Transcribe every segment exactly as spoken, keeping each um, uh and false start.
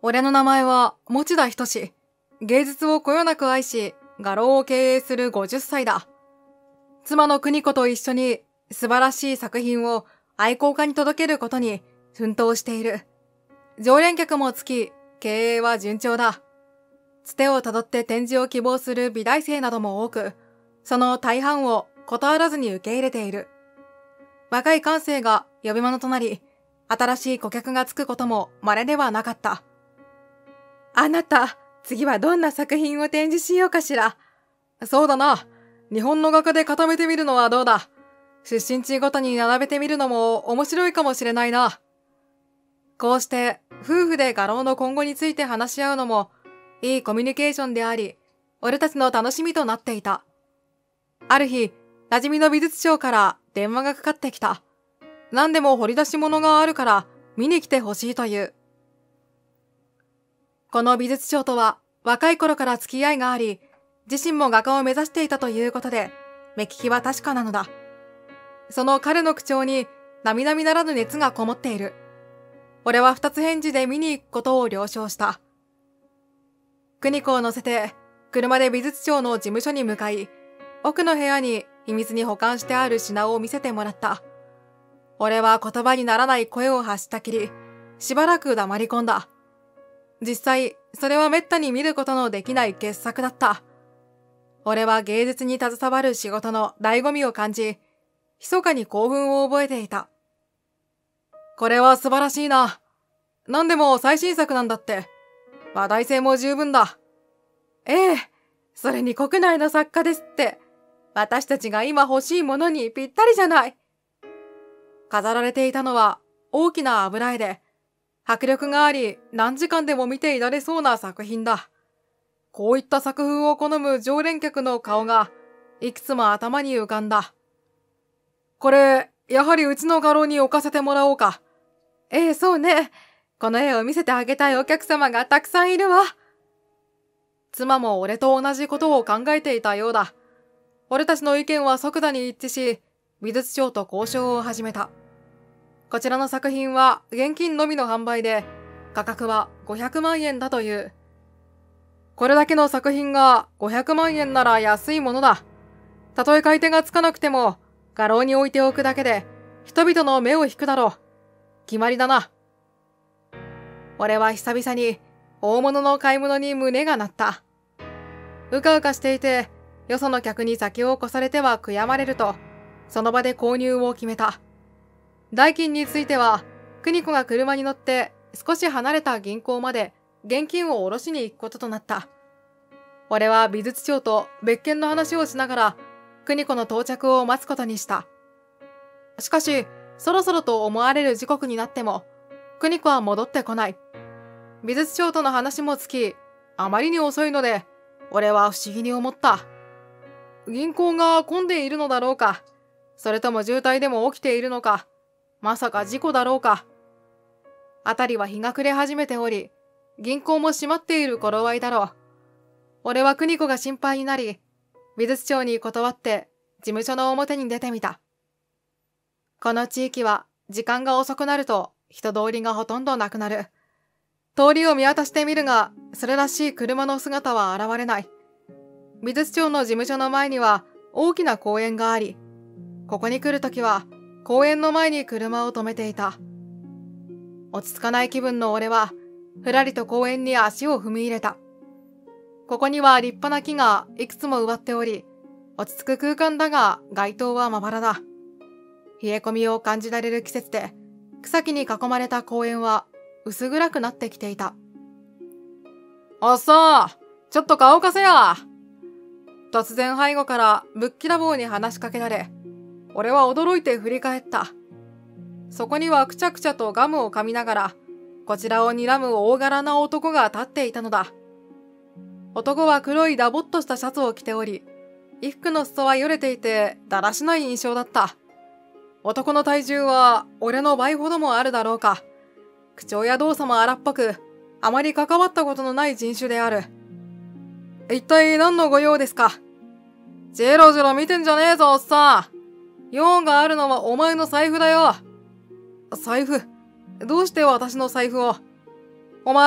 俺の名前は持田仁。芸術をこよなく愛し、画廊を経営するごじゅっさいだ。妻の邦子と一緒に素晴らしい作品を愛好家に届けることに奮闘している。常連客もつき、経営は順調だ。つてをたどって展示を希望する美大生なども多く、その大半を断らずに受け入れている。若い感性が呼び物となり、新しい顧客がつくことも稀ではなかった。あなた、次はどんな作品を展示しようかしら。そうだな。日本の画家で固めてみるのはどうだ。出身地ごとに並べてみるのも面白いかもしれないな。こうして夫婦で画廊の今後について話し合うのもいいコミュニケーションであり、俺たちの楽しみとなっていた。ある日、馴染みの美術商から電話がかかってきた。何でも掘り出し物があるから見に来てほしいという。この美術商とは若い頃から付き合いがあり、自身も画家を目指していたということで、目利きは確かなのだ。その彼の口調に並々ならぬ熱がこもっている。俺は二つ返事で見に行くことを了承した。邦子を乗せて車で美術商の事務所に向かい、奥の部屋に秘密に保管してある品を見せてもらった。俺は言葉にならない声を発したきり、しばらく黙り込んだ。実際、それは滅多に見ることのできない傑作だった。俺は芸術に携わる仕事の醍醐味を感じ、密かに興奮を覚えていた。これは素晴らしいな。何でも最新作なんだって。話題性も十分だ。ええ、それに国内の作家ですって。私たちが今欲しいものにぴったりじゃない。飾られていたのは大きな油絵で、迫力があり何時間でも見ていられそうな作品だ。こういった作風を好む常連客の顔がいくつも頭に浮かんだ。これ、やはりうちの画廊に置かせてもらおうか。ええ、そうね。この絵を見せてあげたいお客様がたくさんいるわ。妻も俺と同じことを考えていたようだ。俺たちの意見は即座に一致し、美術商と交渉を始めた。こちらの作品は現金のみの販売で、価格はごひゃくまんえんだという。これだけの作品がごひゃくまんえんなら安いものだ。たとえ買い手がつかなくても、画廊に置いておくだけで、人々の目を引くだろう。決まりだな。俺は久々に大物の買い物に胸が鳴った。うかうかしていて、よその客に先を越されては悔やまれると、その場で購入を決めた。代金については、邦子が車に乗って少し離れた銀行まで現金を下ろしに行くこととなった。俺は美術商と別件の話をしながら、邦子の到着を待つことにした。しかし、そろそろと思われる時刻になっても、邦子は戻ってこない。美術商との話もつき、あまりに遅いので、俺は不思議に思った。銀行が混んでいるのだろうか、それとも渋滞でも起きているのか、まさか事故だろうか。あたりは日が暮れ始めており、銀行も閉まっている頃合いだろう。俺は邦子が心配になり、美術商に断って事務所の表に出てみた。この地域は時間が遅くなると人通りがほとんどなくなる。通りを見渡してみるが、それらしい車の姿は現れない。美術商の事務所の前には大きな公園があり、ここに来るときは公園の前に車を止めていた。落ち着かない気分の俺は、ふらりと公園に足を踏み入れた。ここには立派な木がいくつも植わっており、落ち着く空間だが街灯はまばらだ。冷え込みを感じられる季節で、草木に囲まれた公園は薄暗くなってきていた。おっさん、ちょっと顔貸せや。突然背後からぶっきらぼうに話しかけられ、俺は驚いて振り返った。そこにはくちゃくちゃとガムを噛みながら、こちらを睨む大柄な男が立っていたのだ。男は黒いダボっとしたシャツを着ており、衣服の裾はよれていてだらしない印象だった。男の体重は俺の倍ほどもあるだろうか。口調や動作も荒っぽく、あまり関わったことのない人種である。一体何のご用ですか。ジェロジェロ見てんじゃねえぞ、おっさん。用があるのはお前の財布だよ。財布？どうして私の財布を？お前、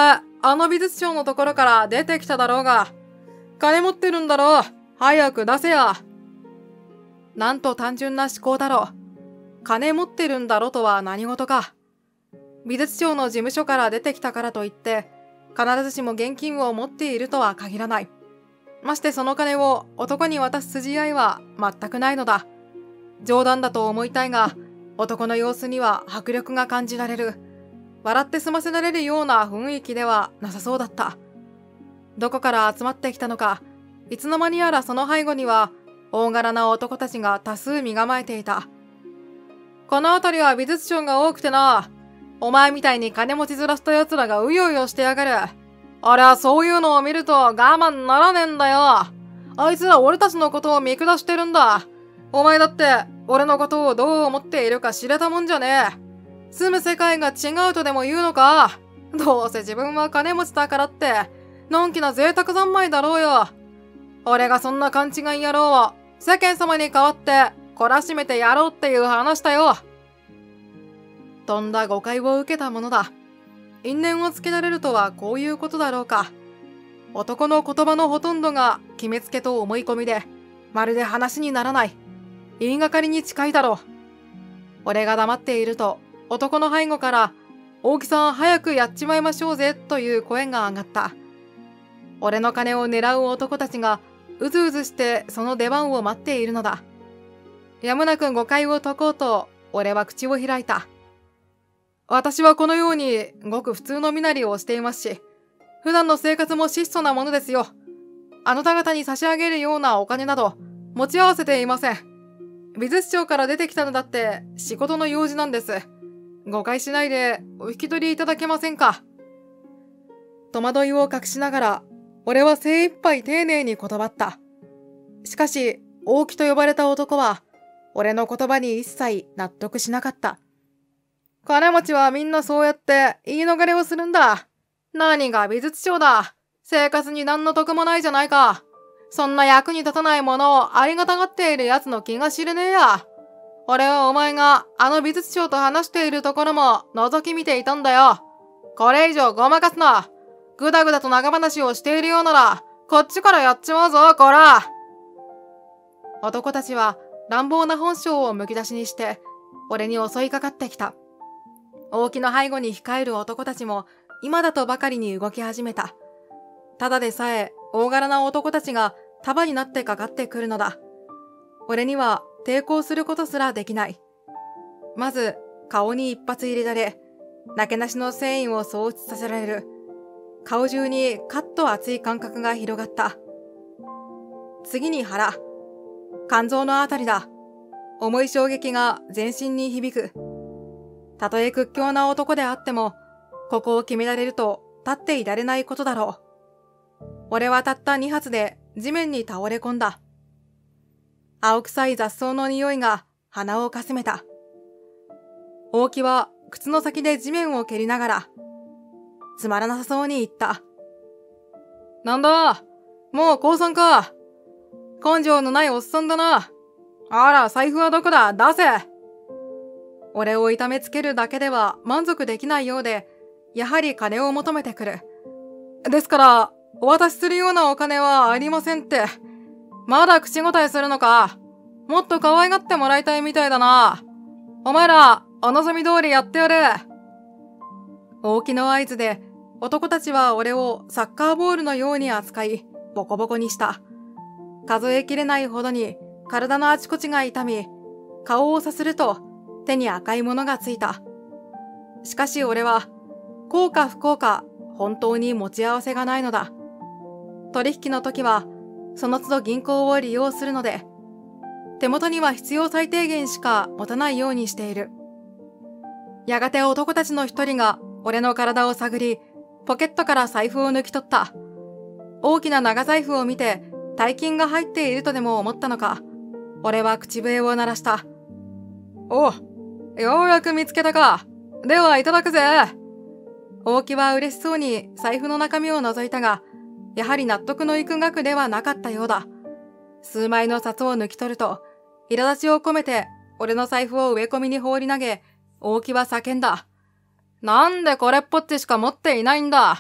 あの美術商のところから出てきただろうが、金持ってるんだろう。早く出せや。なんと単純な思考だろう。金持ってるんだろとは何事か。美術商の事務所から出てきたからといって、必ずしも現金を持っているとは限らない。ましてその金を男に渡す筋合いは全くないのだ。冗談だと思いたいが、男の様子には迫力が感じられる。笑って済ませられるような雰囲気ではなさそうだった。どこから集まってきたのか、いつの間にやらその背後には大柄な男たちが多数身構えていた。この辺りは美術商が多くてな、お前みたいに金持ちずらした奴らがうようよしてやがる。あれはそういうのを見ると我慢ならねえんだよ。あいつら俺たちのことを見下してるんだ。お前だって俺のことをどう思っているか知れたもんじゃねえ。住む世界が違うとでも言うのか。どうせ自分は金持ちだからって、のんきな贅沢三昧だろうよ。俺がそんな勘違い野郎を世間様に代わって懲らしめてやろうっていう話だよ。とんだ誤解を受けたものだ。因縁をつけられるとはこういうことだろうか。男の言葉のほとんどが決めつけと思い込みで、まるで話にならない。言いがかりに近いだろう。俺が黙っていると、男の背後から、大木さん早くやっちまいましょうぜという声が上がった。俺の金を狙う男たちがうずうずしてその出番を待っているのだ。やむなく誤解を解こうと俺は口を開いた。私はこのようにごく普通の身なりをしていますし、普段の生活も質素なものですよ。あなた方に差し上げるようなお金など持ち合わせていません。美術商から出てきたのだって仕事の用事なんです。誤解しないでお引き取りいただけませんか。戸惑いを隠しながら、俺は精一杯丁寧に断った。しかし、大木と呼ばれた男は、俺の言葉に一切納得しなかった。金持ちはみんなそうやって言い逃れをするんだ。何が美術商だ。生活に何の得もないじゃないか。そんな役に立たないものをありがたがっている奴の気が知れねえや。俺はお前があの美術商と話しているところも覗き見ていたんだよ。これ以上ごまかすな。ぐだぐだと長話をしているようなら、こっちからやっちまうぞ、こら。男たちは乱暴な本性をむき出しにして、俺に襲いかかってきた。大木の背後に控える男たちも今だとばかりに動き始めた。ただでさえ大柄な男たちが束になってかかってくるのだ。俺には抵抗することすらできない。まず、顔に一発入れられ、なけなしの繊維を喪失させられる。顔中にカッと熱い感覚が広がった。次に腹。肝臓のあたりだ。重い衝撃が全身に響く。たとえ屈強な男であっても、ここを決められると立っていられないことだろう。俺はたった二発で地面に倒れ込んだ。青臭い雑草の匂いが鼻をかすめた。大木は靴の先で地面を蹴りながら、つまらなさそうに言った。なんだ、もう降参か。根性のないおっさんだな。あら、財布はどこだ、出せ。俺を痛めつけるだけでは満足できないようで、やはり金を求めてくる。ですから、お渡しするようなお金はありませんって。まだ口答えするのか。もっと可愛がってもらいたいみたいだな。お前ら、お望み通りやってやれ。大木の合図で、男たちは俺をサッカーボールのように扱い、ボコボコにした。数えきれないほどに体のあちこちが痛み、顔をさすると手に赤いものがついた。しかし俺は、幸か不幸か本当に持ち合わせがないのだ。取引の時は、その都度銀行を利用するので、手元には必要最低限しか持たないようにしている。やがて男たちの一人が俺の体を探り、ポケットから財布を抜き取った。大きな長財布を見て、大金が入っているとでも思ったのか、俺は口笛を鳴らした。おう、ようやく見つけたか。ではいただくぜ。大木は嬉しそうに財布の中身を覗いたが、やはり納得のいく額ではなかったようだ。数枚の札を抜き取ると、苛立ちを込めて俺の財布を植え込みに放り投げ、大木は叫んだ。なんでこれっぽっちしか持っていないんだ。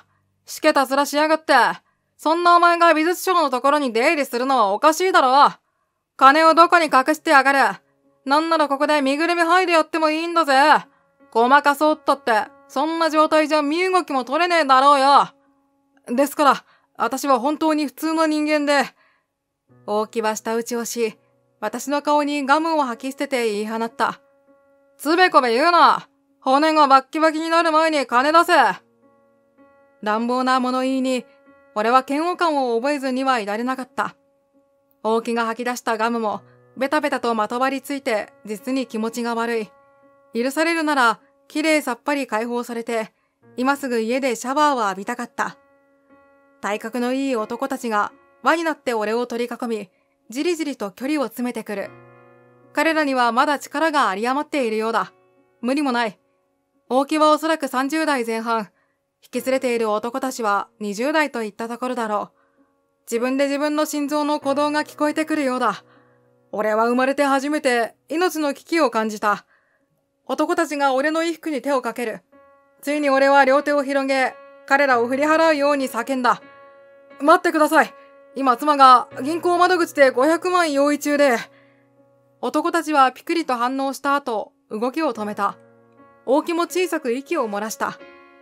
しけた面しやがって。そんなお前が美術商のところに出入りするのはおかしいだろ。金をどこに隠してやがる。なんならここで身ぐるみ剥いでやってもいいんだぜ。ごまかそうったって、そんな状態じゃ身動きも取れねえだろうよ。ですから、私は本当に普通の人間で。大木は舌打ちをし、私の顔にガムを吐き捨てて言い放った。つべこべ言うな。骨がバッキバキになる前に金出せ。乱暴な物言いに、俺は嫌悪感を覚えずにはいられなかった。大木が吐き出したガムも、ベタベタとまとわりついて、実に気持ちが悪い。許されるなら、きれいさっぱり解放されて、今すぐ家でシャワーを浴びたかった。体格のいい男たちが輪になって俺を取り囲み、じりじりと距離を詰めてくる。彼らにはまだ力が有り余っているようだ。無理もない。大木はおそらくさんじゅう代前半。引き連れている男たちはにじゅう代といったところだろう。自分で自分の心臓の鼓動が聞こえてくるようだ。俺は生まれて初めて命の危機を感じた。男たちが俺の衣服に手をかける。ついに俺は両手を広げ、彼らを振り払うように叫んだ。待ってください。今妻が銀行窓口でごひゃくまん用意中で。男たちはピクリと反応した後、動きを止めた。大木も小さく息を漏らした。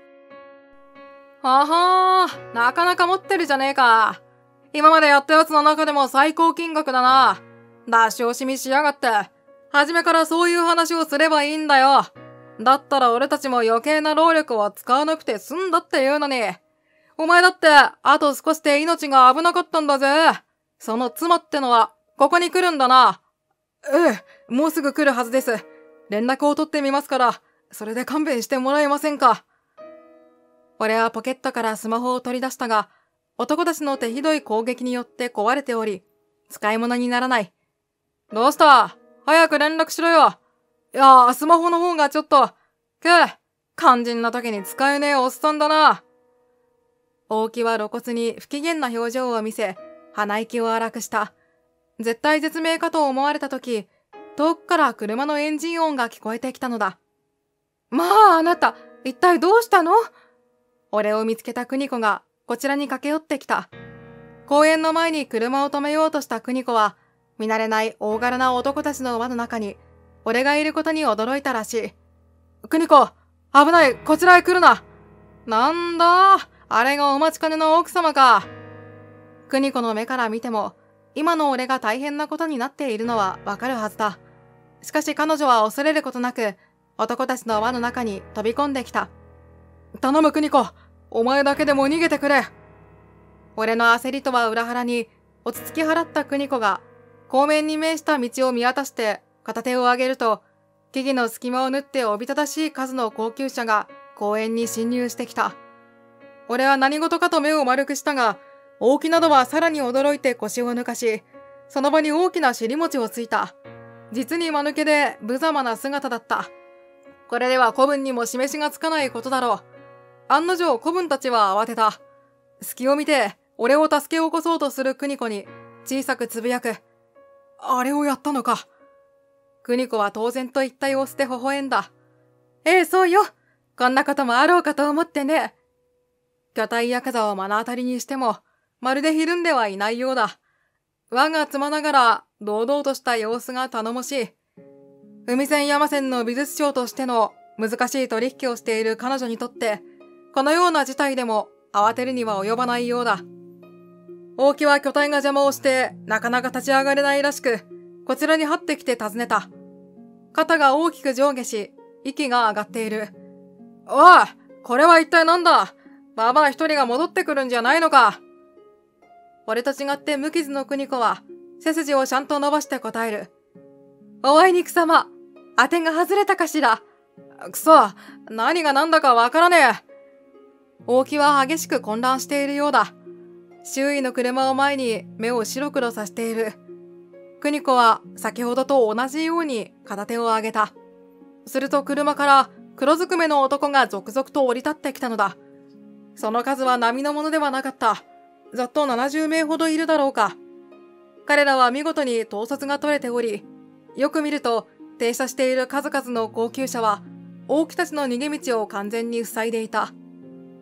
ははー、なかなか持ってるじゃねえか。今までやったやつの中でも最高金額だな。出し惜しみしやがって。初めからそういう話をすればいいんだよ。だったら俺たちも余計な労力を使わなくて済んだって言うのに。お前だって、あと少しで命が危なかったんだぜ。その妻ってのは、ここに来るんだな。ええ、もうすぐ来るはずです。連絡を取ってみますから、それで勘弁してもらえませんか。俺はポケットからスマホを取り出したが、男たちの手ひどい攻撃によって壊れており、使い物にならない。どうした？早く連絡しろよ。いやー、スマホの方がちょっと、くぅ、肝心な時に使えねえおっさんだな。大木は露骨に不機嫌な表情を見せ、鼻息を荒くした。絶対絶命かと思われた時、遠くから車のエンジン音が聞こえてきたのだ。まあ、あなた、一体どうしたの？俺を見つけた邦子がこちらに駆け寄ってきた。公園の前に車を止めようとした邦子は、見慣れない大柄な男たちの輪の中に、俺がいることに驚いたらしい。邦子、危ない、こちらへ来るな。なんだ、あれがお待ちかねの奥様か。邦子の目から見ても、今の俺が大変なことになっているのはわかるはずだ。しかし彼女は恐れることなく、男たちの輪の中に飛び込んできた。頼む邦子、お前だけでも逃げてくれ。俺の焦りとは裏腹に、落ち着き払った邦子が、後面に面した道を見渡して片手を上げると、木々の隙間を縫っておびただしい数の高級車が公園に侵入してきた。俺は何事かと目を丸くしたが、大木などはさらに驚いて腰を抜かし、その場に大きな尻餅をついた。実に間抜けで無様な姿だった。これでは子分にも示しがつかないことだろう。案の定子分たちは慌てた。隙を見て、俺を助け起こそうとする邦子に、小さくつぶやく。あれをやったのか。邦子は当然と言った様子で微笑んだ。ええ、そうよ。こんなこともあろうかと思ってね。巨体ヤクザを目の当たりにしても、まるでひるんではいないようだ。輪がつまながら、堂々とした様子が頼もしい。海線山線の美術商としての難しい取引をしている彼女にとって、このような事態でも慌てるには及ばないようだ。大木は巨体が邪魔をして、なかなか立ち上がれないらしく、こちらに這ってきて尋ねた。肩が大きく上下し、息が上がっている。おい、これは一体なんだ？ババア一人が戻ってくるんじゃないのか。俺と違って無傷の邦子は、背筋をちゃんと伸ばして答える。おあいにくさま、当てが外れたかしら。くそ、何が何だかわからねえ。大木は激しく混乱しているようだ。周囲の車を前に目を白黒させている。邦子は先ほどと同じように片手を上げた。すると車から黒ずくめの男が続々と降り立ってきたのだ。その数は並のものではなかった。ざっとななじゅうめいほどいるだろうか。彼らは見事に統率が取れており、よく見ると停車している数々の高級車は、大木たちの逃げ道を完全に塞いでいた。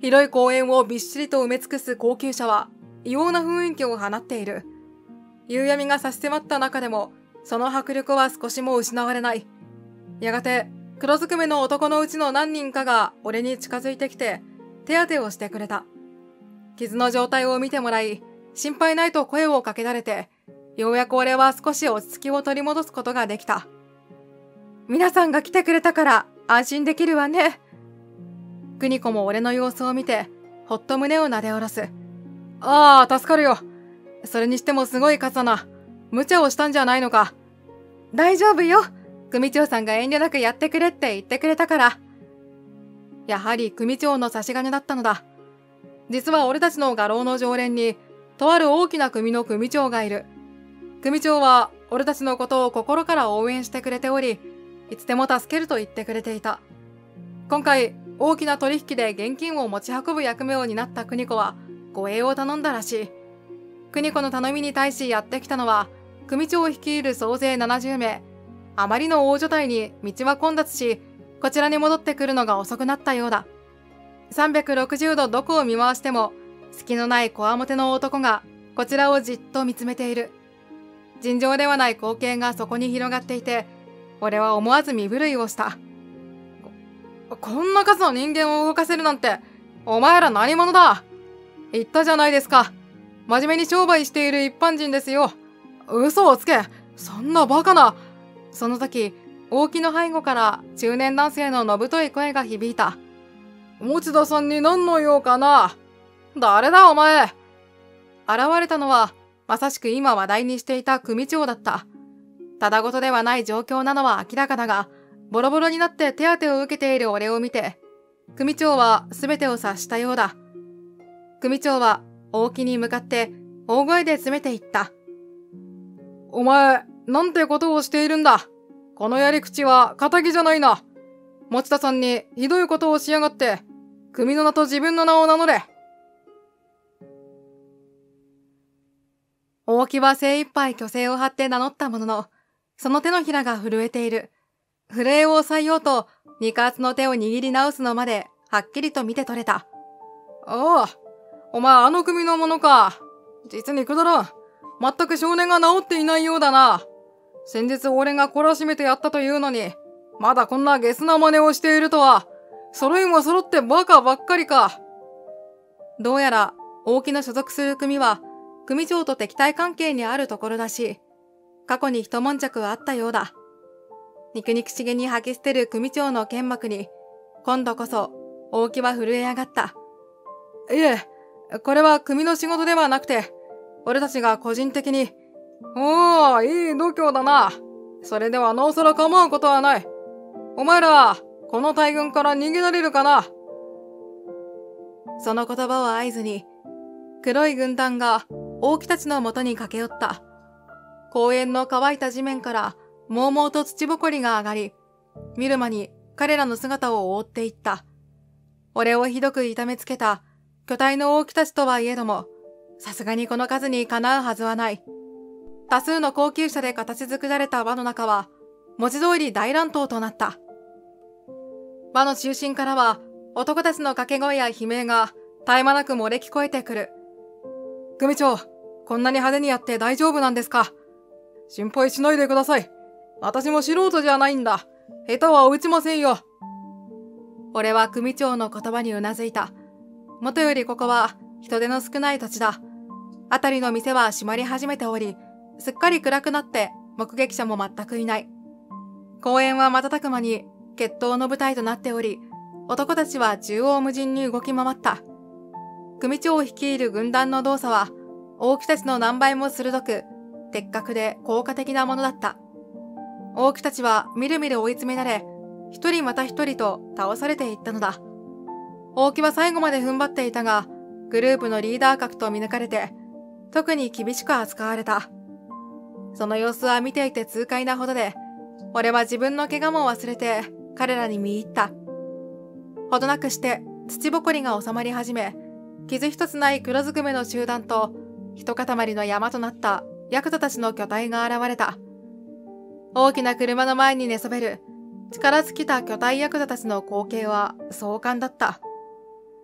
広い公園をびっしりと埋め尽くす高級車は異様な雰囲気を放っている。夕闇が差し迫った中でも、その迫力は少しも失われない。やがて、黒ずくめの男のうちの何人かが俺に近づいてきて、手当てをしてくれた。傷の状態を見てもらい、心配ないと声をかけられて、ようやく俺は少し落ち着きを取り戻すことができた。皆さんが来てくれたから安心できるわね。邦子も俺の様子を見て、ほっと胸をなで下ろす。ああ、助かるよ。それにしてもすごい数だな。無茶をしたんじゃないのか。大丈夫よ。組長さんが遠慮なくやってくれって言ってくれたから。やはり組長の差し金だったのだ。実は俺たちの画廊の常連に、とある大きな組の組長がいる。組長は俺たちのことを心から応援してくれており、いつでも助けると言ってくれていた。今回、大きな取引で現金を持ち運ぶ役目を担った邦子は、護衛を頼んだらしい。邦子の頼みに対しやってきたのは、組長を率いる総勢ななじゅうめい。あまりの大所帯に道は混雑し、こちらに戻ってくるのが遅くなったようだ。さんびゃくろくじゅうどどこを見回しても、隙のないこわもての男がこちらをじっと見つめている。尋常ではない光景がそこに広がっていて、俺は思わず身震いをした。こ、こんな数の人間を動かせるなんて、お前ら何者だ。言ったじゃないですか。真面目に商売している一般人ですよ。嘘をつけ。そんなバカな。その時、大木の背後から中年男性ののぶとい声が響いた。持田さんに何の用かな。誰だお前。現れたのは、まさしく今話題にしていた組長だった。ただごとではない状況なのは明らかだが、ボロボロになって手当てを受けている俺を見て、組長は全てを察したようだ。組長は大木に向かって大声で詰めていった。お前、なんてことをしているんだ。このやり口は仇じゃないな。持田さんにひどいことをしやがって、組の名と自分の名を名乗れ。大木は精一杯虚勢を張って名乗ったものの、その手のひらが震えている。震えを抑えようと、肉厚の手を握り直すのまで、はっきりと見て取れた。ああ、お前あの組のものか。実にくだらん。全く少年が治っていないようだな。先日俺が懲らしめてやったというのに、まだこんなゲスな真似をしているとは、揃いも揃ってバカばっかりか。どうやら、大木の所属する組は、組長と敵対関係にあるところだし、過去に一悶着はあったようだ。肉肉しげに吐き捨てる組長の剣幕に、今度こそ、大木は震え上がった。いえ、これは組の仕事ではなくて、俺たちが個人的に、おー、いい度胸だな。それではなおさら構うことはない。お前ら、この大軍から逃げられるかな。その言葉を合図に、黒い軍団が大木たちのもとに駆け寄った。公園の乾いた地面から、もうもうと土ぼこりが上がり、見る間に彼らの姿を覆っていった。俺をひどく痛めつけた巨体の大木たちとはいえども、さすがにこの数にかなうはずはない。多数の高級車で形作られた輪の中は、文字通り大乱闘となった。輪の中心からは、男たちの掛け声や悲鳴が絶え間なく漏れ聞こえてくる。組長、こんなに派手にやって大丈夫なんですか。心配しないでください。私も素人じゃないんだ。下手は打ちませんよ。俺は組長の言葉にうなずいた。もとよりここは人手の少ない土地だ。あたりの店は閉まり始めており、すっかり暗くなって目撃者も全くいない。公園は瞬く間に決闘の舞台となっており、男たちは縦横無尽に動き回った。組長を率いる軍団の動作は、大木たちの何倍も鋭く、的確で効果的なものだった。大木たちはみるみる追い詰められ、一人また一人と倒されていったのだ。大木は最後まで踏ん張っていたが、グループのリーダー格と見抜かれて、特に厳しく扱われた。その様子は見ていて痛快なほどで、俺は自分の怪我も忘れて彼らに見入った。ほどなくして土ぼこりが収まり始め、傷一つない黒ずくめの集団と一塊の山となったヤクザたちの巨体が現れた。大きな車の前に寝そべる力尽きた巨体ヤクザたちの光景は壮観だった。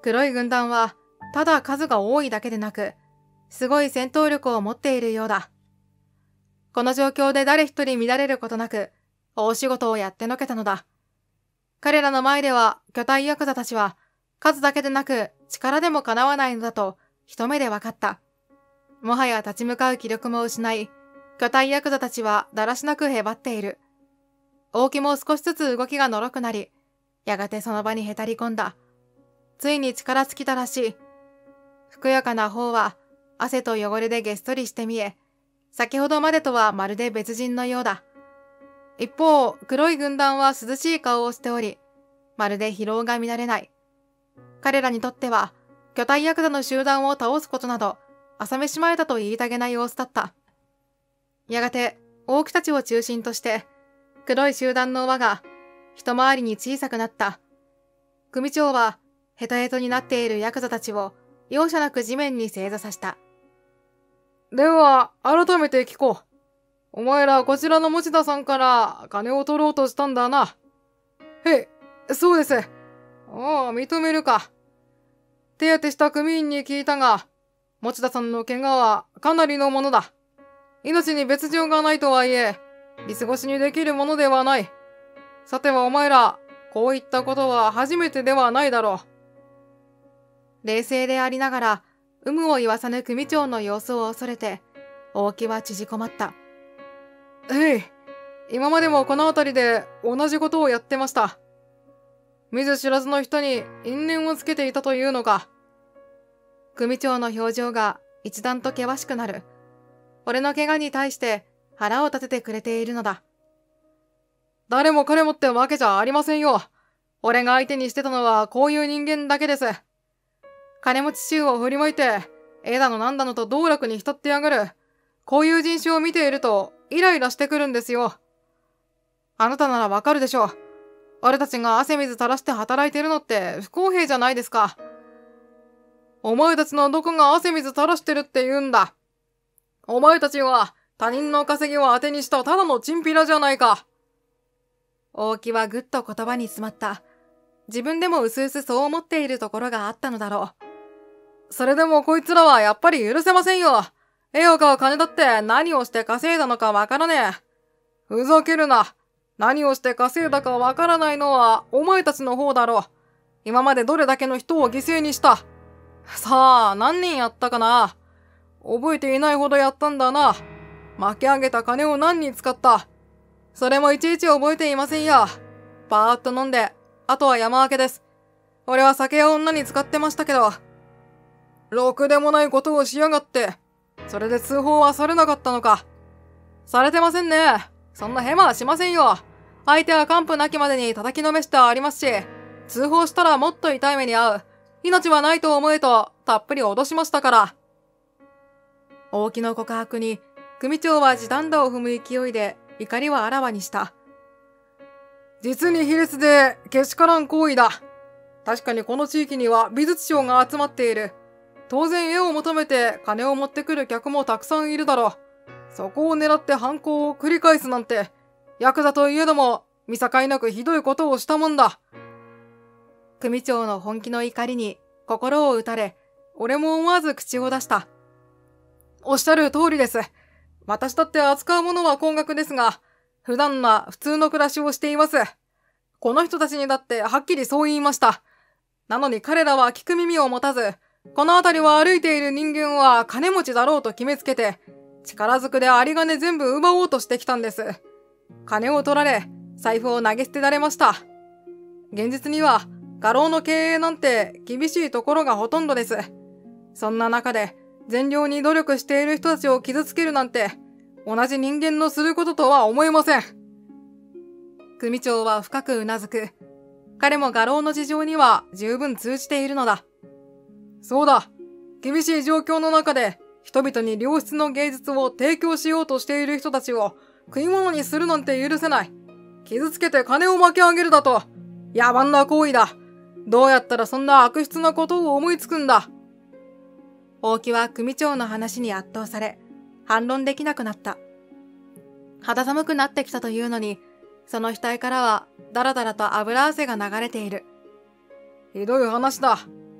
黒い軍団はただ数が多いだけでなく、すごい戦闘力を持っているようだ。この状況で誰一人乱れることなく、大仕事をやってのけたのだ。彼らの前では巨体ヤクザたちは数だけでなく力でもかなわないのだと一目で分かった。もはや立ち向かう気力も失い、巨体ヤクザたちはだらしなくへばっている。大木も少しずつ動きがのろくなり、やがてその場にへたり込んだ。ついに力尽きたらしい。ふくよかな方は汗と汚れでげっそりして見え、先ほどまでとはまるで別人のようだ。一方、黒い軍団は涼しい顔をしており、まるで疲労が見られない。彼らにとっては、巨体ヤクザの集団を倒すことなど、朝飯前だと言いたげな様子だった。やがて、大木たちを中心として、黒い集団の輪が、一回りに小さくなった。組長は、ヘトヘトになっているヤクザたちを、容赦なく地面に正座させた。では、改めて聞こう。お前らこちらの持田さんから金を取ろうとしたんだな。へい、そうです。ああ、認めるか。手当てした組員に聞いたが、持田さんの怪我はかなりのものだ。命に別状がないとはいえ、見過ごしにできるものではない。さてはお前ら、こういったことは初めてではないだろう。冷静でありながら、有無を言わさぬ組長の様子を恐れて、大木は縮こまった。へい、今までもこの辺りで同じことをやってました。見ず知らずの人に因縁をつけていたというのか。組長の表情が一段と険しくなる。俺の怪我に対して腹を立ててくれているのだ。誰も彼もってわけじゃありませんよ。俺が相手にしてたのはこういう人間だけです。金持ち衆を振り向いて、絵だのなんだのと道楽に浸ってやがる。こういう人種を見ているとイライラしてくるんですよ。あなたならわかるでしょう。俺たちが汗水垂らして働いてるのって不公平じゃないですか。お前たちのどこが汗水垂らしてるって言うんだ。お前たちは他人の稼ぎを当てにしたただのチンピラじゃないか。大木はぐっと言葉に詰まった。自分でもうすうすそう思っているところがあったのだろう。それでもこいつらはやっぱり許せませんよ。絵を買う金だって何をして稼いだのかわからねえ。ふざけるな。何をして稼いだかわからないのはお前たちの方だろう。今までどれだけの人を犠牲にした。さあ、何人やったかな。覚えていないほどやったんだな。巻き上げた金を何に使った。それもいちいち覚えていませんよ。パーッと飲んで、あとは山分けです。俺は酒や女に使ってましたけど。ろくでもないことをしやがって。それで通報はされなかったのか。されてませんね。そんなヘマはしませんよ。相手は完膚なきまでに叩きのめしてありますし、通報したらもっと痛い目に遭う。命はないと思えと、たっぷり脅しましたから。大木の告白に、組長は地団打を踏む勢いで、怒りをあらわにした。実に卑劣で、けしからん行為だ。確かにこの地域には美術商が集まっている。当然絵を求めて金を持ってくる客もたくさんいるだろう。そこを狙って犯行を繰り返すなんて、ヤクザといえども、見境なくひどいことをしたもんだ。組長の本気の怒りに心を打たれ、俺も思わず口を出した。おっしゃる通りです。私だって扱うものは高額ですが、普段は普通の暮らしをしています。この人たちにだってはっきりそう言いました。なのに彼らは聞く耳を持たず、この辺りを歩いている人間は金持ちだろうと決めつけて、力ずくで有り金全部奪おうとしてきたんです。金を取られ、財布を投げ捨てられました。現実には、画廊の経営なんて厳しいところがほとんどです。そんな中で、善良に努力している人たちを傷つけるなんて、同じ人間のすることとは思えません。組長は深くうなずく。彼も画廊の事情には十分通じているのだ。そうだ。厳しい状況の中で、人々に良質の芸術を提供しようとしている人たちを食い物にするなんて許せない。傷つけて金を巻き上げるだと、野蛮な行為だ。どうやったらそんな悪質なことを思いつくんだ。大木は組長の話に圧倒され、反論できなくなった。肌寒くなってきたというのに、その額からはだらだらと油汗が流れている。ひどい話だ。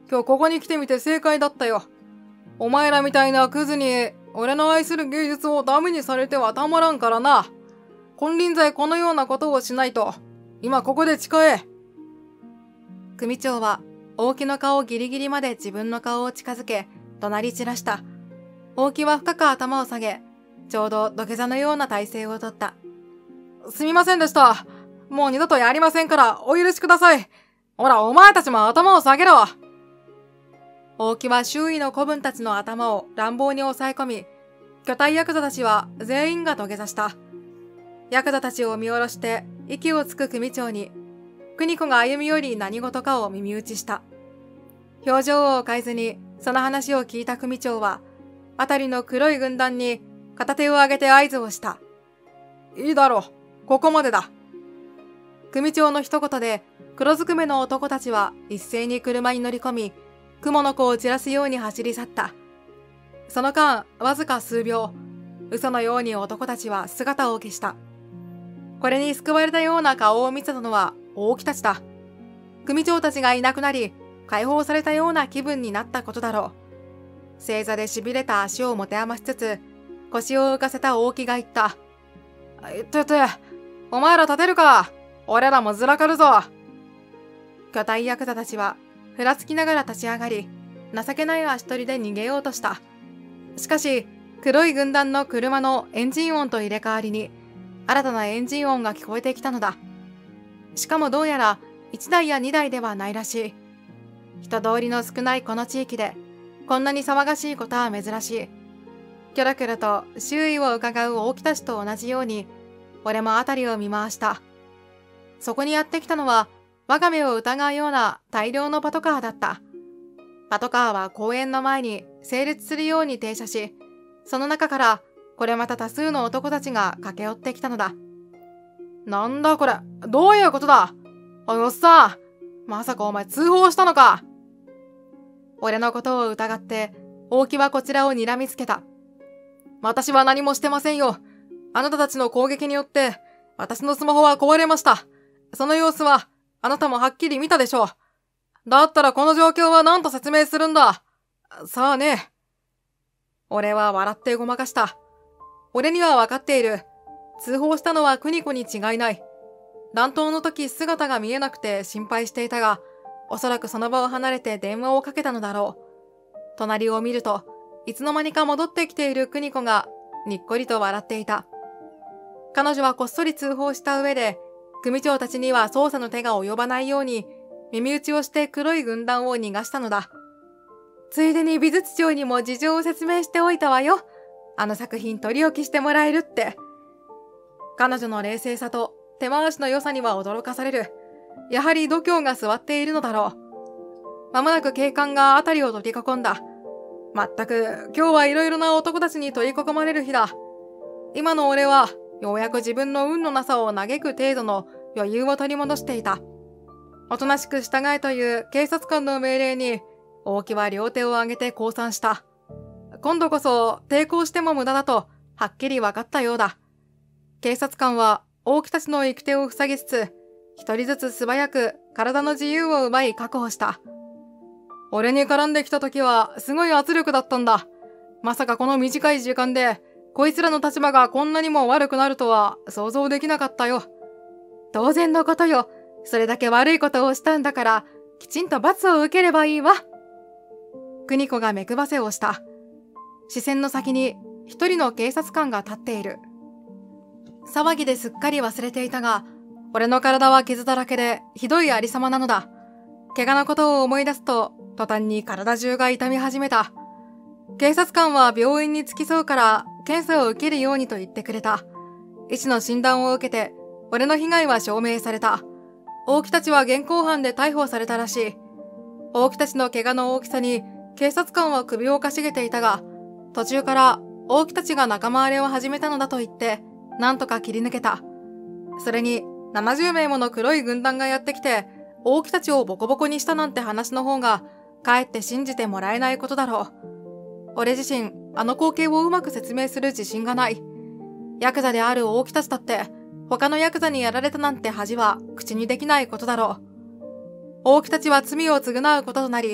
今日ここに来てみて正解だったよ。お前らみたいなクズに、俺の愛する芸術をダメにされてはたまらんからな。金輪際このようなことをしないと、今ここで誓え。組長は、大木の顔ギリギリまで自分の顔を近づけ、怒鳴り散らした。大木は深く頭を下げ、ちょうど土下座のような体勢をとった。すみませんでした。もう二度とやりませんからお許しください。ほら、お前たちも頭を下げろ。大木は周囲の子分たちの頭を乱暴に押さえ込み、巨体ヤクザたちは全員が土下座した。ヤクザたちを見下ろして息をつく組長に、邦子が歩み寄り何事かを耳打ちした。表情を変えずにその話を聞いた組長は、あたりの黒い軍団に片手を上げて合図をした。いいだろう、ここまでだ。組長の一言で黒ずくめの男たちは一斉に車に乗り込み、雲の子を散らすように走り去った。その間、わずか数秒、嘘のように男たちは姿を消した。これに救われたような顔を見せたのは大木たちだ。組長たちがいなくなり、解放されたような気分になったことだろう。正座で痺れた足を持て余しつつ、腰を浮かせた大木が言った。いってって、お前ら立てるか。俺らもずらかるぞ。巨体ヤクザたちは、ふらつきながら立ち上がり、情けない足取りで逃げようとした。しかし、黒い軍団の車のエンジン音と入れ替わりに、新たなエンジン音が聞こえてきたのだ。しかもどうやら、一台や二台ではないらしい。人通りの少ないこの地域で、こんなに騒がしいことは珍しい。キョロキョロと周囲を伺う大木たちと同じように、俺も辺りを見回した。そこにやってきたのは、我が目を疑うような大量のパトカーだった。パトカーは公園の前に整列するように停車し、その中からこれまた多数の男たちが駆け寄ってきたのだ。なんだこれ、どういうことだ。おいおっさん、まさかお前通報したのか。俺のことを疑って大木はこちらを睨みつけた。私は何もしてませんよ。あなたたちの攻撃によって私のスマホは壊れました。その様子はあなたもはっきり見たでしょう。だったらこの状況は何と説明するんだ。さあね。俺は笑ってごまかした。俺には分かっている。通報したのは邦子に違いない。乱闘の時姿が見えなくて心配していたが、おそらくその場を離れて電話をかけたのだろう。隣を見ると、いつの間にか戻ってきている邦子がにっこりと笑っていた。彼女はこっそり通報した上で、組長たちには捜査の手が及ばないように、耳打ちをして黒い軍団を逃がしたのだ。ついでに美術長にも事情を説明しておいたわよ。あの作品取り置きしてもらえるって。彼女の冷静さと手回しの良さには驚かされる。やはり度胸が座っているのだろう。まもなく警官が辺りを取り囲んだ。まったく今日はいろいろな男たちに取り囲まれる日だ。今の俺はようやく自分の運のなさを嘆く程度の余裕を取り戻していた。おとなしく従えという警察官の命令に、大木は両手を上げて降参した。今度こそ抵抗しても無駄だと、はっきり分かったようだ。警察官は大木たちの行く手を塞ぎつつ、一人ずつ素早く体の自由を奪い確保した。俺に絡んできた時はすごい圧力だったんだ。まさかこの短い時間で、こいつらの立場がこんなにも悪くなるとは想像できなかったよ。当然のことよ。それだけ悪いことをしたんだから、きちんと罰を受ければいいわ。邦子が目くばせをした。視線の先に一人の警察官が立っている。騒ぎですっかり忘れていたが、俺の体は傷だらけでひどいありさまなのだ。怪我のことを思い出すと、途端に体中が痛み始めた。警察官は病院に付き添うから検査を受けるようにと言ってくれた。医師の診断を受けて、俺の被害は証明された。大木たちは現行犯で逮捕されたらしい。大木たちの怪我の大きさに警察官は首をかしげていたが、途中から大木たちが仲間割れを始めたのだと言って、なんとか切り抜けた。それにななじゅうめいもの黒い軍団がやってきて、大木たちをボコボコにしたなんて話の方が、かえって信じてもらえないことだろう。俺自身、あの光景をうまく説明する自信がない。ヤクザである大木たちだって、他のヤクザにやられたなんて恥は口にできないことだろう。大木たちは罪を償うこととなり、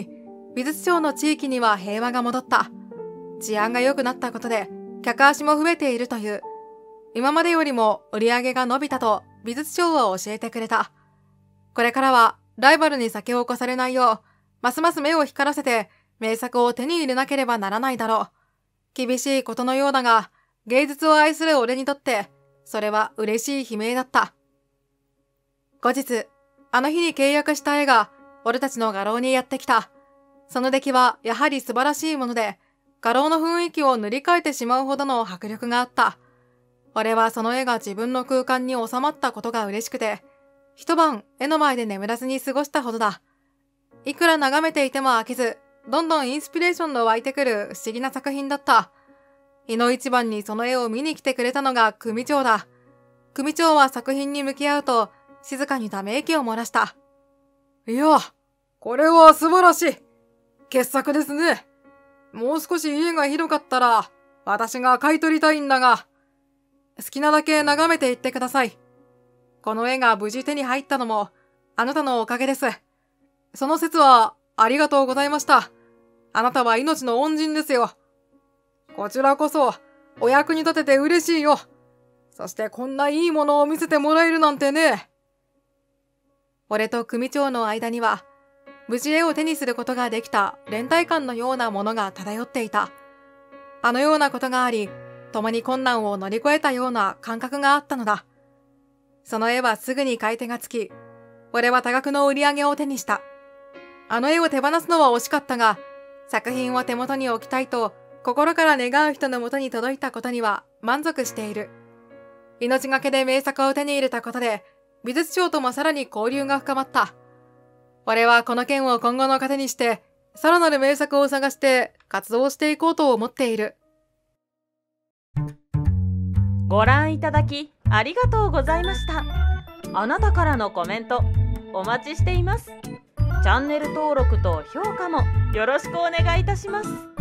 美術商の地域には平和が戻った。治安が良くなったことで客足も増えているという。今までよりも売り上げが伸びたと美術商は教えてくれた。これからはライバルに先を越されないよう、ますます目を光らせて名作を手に入れなければならないだろう。厳しいことのようだが、芸術を愛する俺にとって、それは嬉しい悲鳴だった。後日、あの日に契約した絵が、俺たちの画廊にやってきた。その出来はやはり素晴らしいもので、画廊の雰囲気を塗り替えてしまうほどの迫力があった。俺はその絵が自分の空間に収まったことが嬉しくて、一晩絵の前で眠らずに過ごしたほどだ。いくら眺めていても飽きず、どんどんインスピレーションの湧いてくる不思議な作品だった。いの一番にその絵を見に来てくれたのが組長だ。組長は作品に向き合うと、静かにため息を漏らした。いや、これは素晴らしい。傑作ですね。もう少し家が広かったら、私が買い取りたいんだが、好きなだけ眺めていってください。この絵が無事手に入ったのも、あなたのおかげです。その説は、ありがとうございました。あなたは命の恩人ですよ。こちらこそ、お役に立てて嬉しいよ。そしてこんないいものを見せてもらえるなんてね。俺と組長の間には、無事絵を手にすることができた連帯感のようなものが漂っていた。あのようなことがあり、共に困難を乗り越えたような感覚があったのだ。その絵はすぐに買い手がつき、俺は多額の売り上げを手にした。あの絵を手放すのは惜しかったが、作品を手元に置きたいと心から願う人のもとに届いたことには満足している。命がけで名作を手に入れたことで、美術商ともさらに交流が深まった。俺はこの件を今後の糧にして、さらなる名作を探して活動していこうと思っている。 ご覧いただきありがとうございました。あなたからのコメントお待ちしています。チャンネル登録と評価もよろしくお願いいたします。